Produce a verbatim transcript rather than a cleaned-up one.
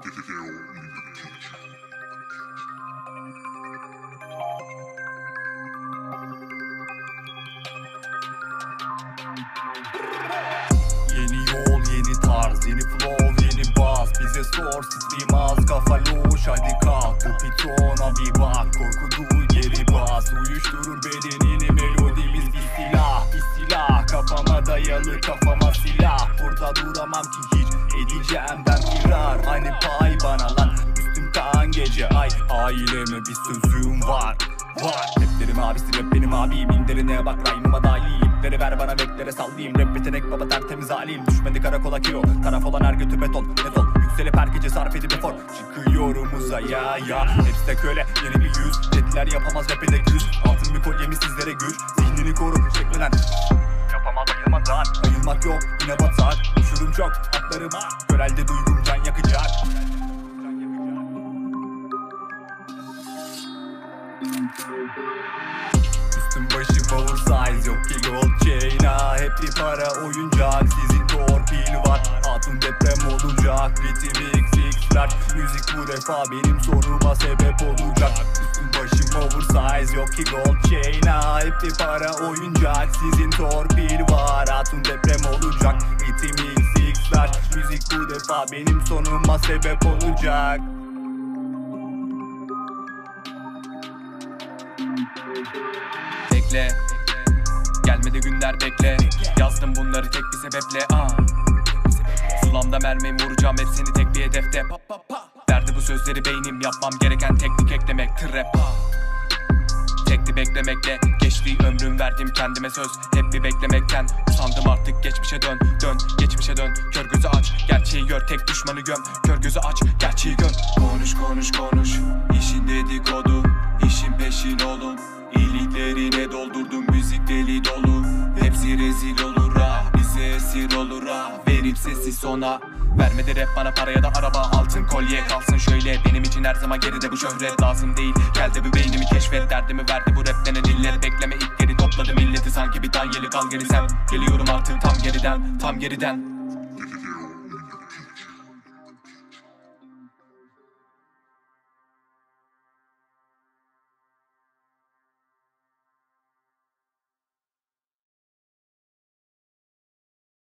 Yeni yol, yeni tarz, yeni flow, yeni baz. Bize sor, titremez kafa loş. Hadi kalk, bu pitona bir bak. Korkuduğu geri bas. Uyuşturur bedenini, melodimiz bir silah. Bir silah, kafama dayalı, kafama silah. Burada duramam ki hiç, edeceğim ben firar. Hani pay bana lan, üstüm kan gece. Ay, aileme bir sözüm var. Var. Raplerim abisi, rap benim abim. İnderine bak, rhyme'ıma dahil. İpleri ver bana, beklere sallayayım. Rap yetenek baba, tertemiz halim. Düşmedi karakola kilo, taraf olan her götü beton. Beton, yükselip her gece sarf edip efor. Çıkıyorum uzaya ya, hepsi de köle, yeni bir yüz. Dediler yapamaz rap ile güç. Altın bir kolyemi sizlere güç. Zihnini koru, şeklilen yapamaz ayılmadan. Ayılmak yok, yine batar. Düşürüm çok, haklarıma körelde duygum can yakacak. Üstüm başım oversize, yok ki gold chain. Ha, hep bir para oyuncak, sizin torpil var. Hatun deprem olacak, ritim x flash. Müzik bu defa benim soruma sebep olacak. Üstüm başım oversize, yok ki gold chain. Ha, hep bir para oyuncak, sizin torpil var. Hatun deprem olacak, ritim x flash. Müzik bu defa benim sonuma sebep olacak. Bekle, gelmedi günler bekle. Yazdım bunları tek bir sebeple. Aa. Sulamda mermimi vuracağım hepsini tek bir hedefte. Pa, pa, pa. Verdi bu sözleri beynim, yapmam gereken teknik eklemek. Trap. Tekli beklemekle geçtiği ömrüm, verdim kendime söz. Hep bir beklemekten usandım artık, geçmişe dön. Dön, geçmişe dön, kör gözü aç. Gerçeği gör, tek düşmanı göm. Kör gözü aç, gerçeği gör. Konuş konuş konuş, işin dedikodu, işin peşin olun. İyiliklerine doldurdum, müzik deli dolu. Hepsi rezil olur ha, bize esir olur ha. Verip sesi sona, vermedi rap bana para ya da araba. Altın kolye kalsın şöyle, benim için her zaman geride bu şöhret lazım değil. Geldi bu beynimi keşfet, derdimi verdi bu rap denen illet. Bekleme ilk geri topladı milleti, sanki bir tanyeli kal geri sen. Geliyorum artık tam geriden, tam geriden.